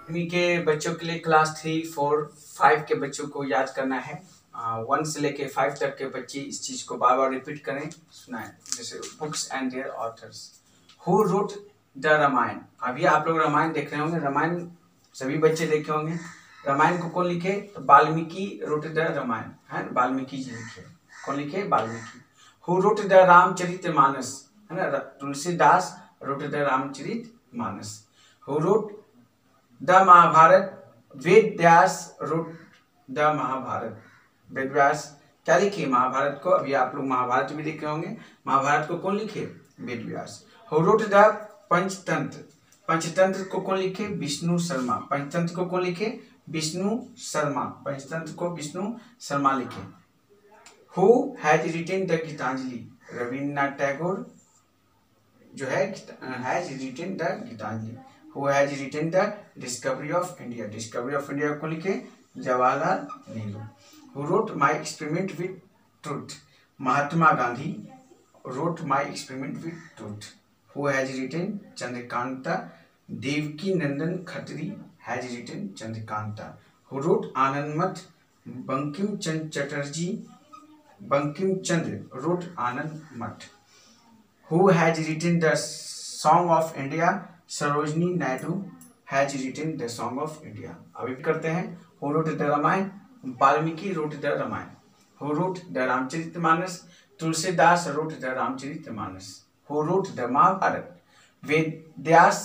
इन्हीं के बच्चों के लिए क्लास 3, 4, 5 के बच्चों को याद करना है। 1 से लेके 5 तक के बच्चे इस चीज को बार बार रिपीट करें, सुनाएं। जैसे books and their authors. Who wrote the Ramayana. अभी आप लोग रामायण देख रहे होंगे, रामायण सभी बच्चे देखे होंगे। रामायण को कौन लिखे? तो वाल्मीकि रोट द रामायण, है वाल्मीकि जी लिखे। कौन लिखे? Valmiki. Who wrote the Ramcharitmanas, है ना, Tulsidas wrote the Ramcharitmanas. Who wrote the Mahabharata, Ved Vyas wrote the Mahabharata. Ved Vyas क्या लिखे? महाभारत को। अभी आप लोग महाभारत भी देखे होंगे। महाभारत को कौन लिखे? Ved Vyas. Who wrote the Panchatantra. Panchatantra को कौन लिखे? विष्णु शर्मा। पंचतंत्र को कौन लिखे? विष्णु शर्मा। पंचतंत्र को विष्णु शर्मा लिखे। Who has written the Gitanjali. Rabindranath Tagore जो है has written the Gitanjali. Who has written the Discovery of India. Discovery of India को लिखे? Jawaharlal Nehru. Who wrote My Experiment with Truth. Mahatma Gandhi wrote My Experiment with Truth. Who has written? Chandrakanta. Devaki Nandan Khatri has written Chandrakanta. Who wrote Anand Math. Bankim Chandra Chatterjee. Bankim Chandra wrote Anand Math. Who has written the Song of India. Sarojini Naidu has written the Song of India. अभी करते हैं। Who wrote the Ramayana. Valmiki wrote the Ramayana. Who wrote the Ramcharitmanas. Tulsidas wrote the Ramcharitmanas. Who wrote the Mahabharata. Vedvyas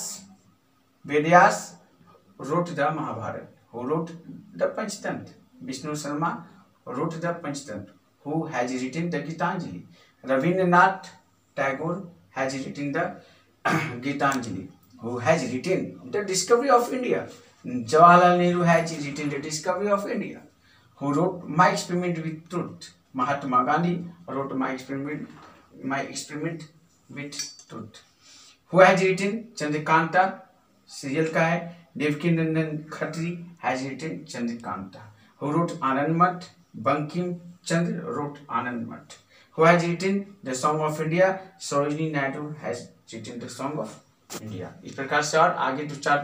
wrote the Mahabharata. Who wrote the Panchatantra. Vishnu Sharma wrote the Panchatantra. Who has written the Gitanjali. Rabindranath Tagore has written the Gitanjali. Who has written the discovery of India? Jawaharlal Nehru has written the discovery of India. Who wrote My Experiment with Truth? Mahatma Gandhi wrote My Experiment with Truth. Who has written Chandrakanta? Serial का है। Devaki Nandan Khatri has written Chandrakanta. Who wrote Anand Math? Bankim Chandra wrote Anand Math. Who has written the Song of India? Sarojini Naidu has written the Song of India. इस प्रकार से और आगे 2, 4,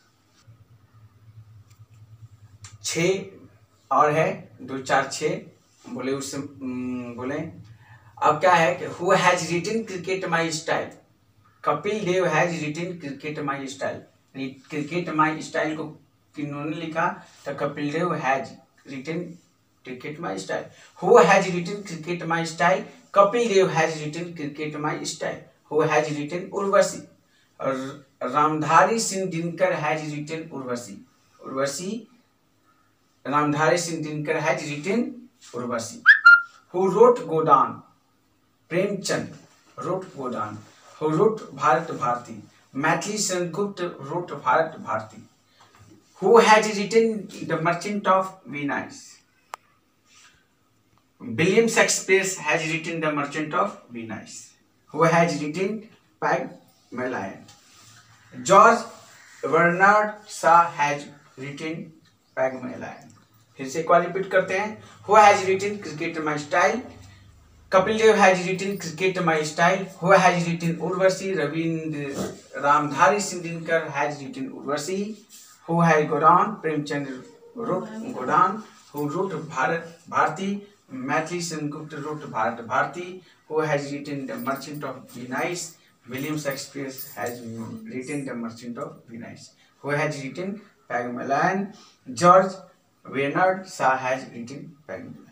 6 और है। 2, 4, 6 बोले, उससे बोले। अब क्या है कि who has written Cricket My Style. Kapil Dev has written Cricket My Style. Cricket My Style को किन्होंने लिखा? तो Kapil Dev has written Cricket My Style. Who has written Cricket My Style. Kapil Dev has written Cricket My Style. Who has written Urvashi. Ramdhari Singh Dinkar has written Urvashi. Ramdhari Singh Dinkar has written Urvashi. Who wrote Godan. Premchand wrote Godan. Who wrote Bharat Bharti. Maithili Sengupta wrote Bharat Bharati. Who has written the Merchant of Venice. William Shakespeare has written the Merchant of Venice. Who has written Pygmalion. George Bernard Shaw has written Pygmalion. फिर से एक बार repeat करते हैं। Who has written Cricket My Style. Kapil Dev has written Cricket My Style. Who has written Urvashi. Ramdhari Singh Dinkar has written Urvashi. Who has Godan. Premchandra wrote Godan. Who wrote Bharat Bharti. Maithili Sengupta wrote Bharat Bharati. Who has written the Merchant of Venice. William Shakespeare has written The Merchant of Venice. Who has written Pygmalion? George Bernard Shaw has written Pygmalion.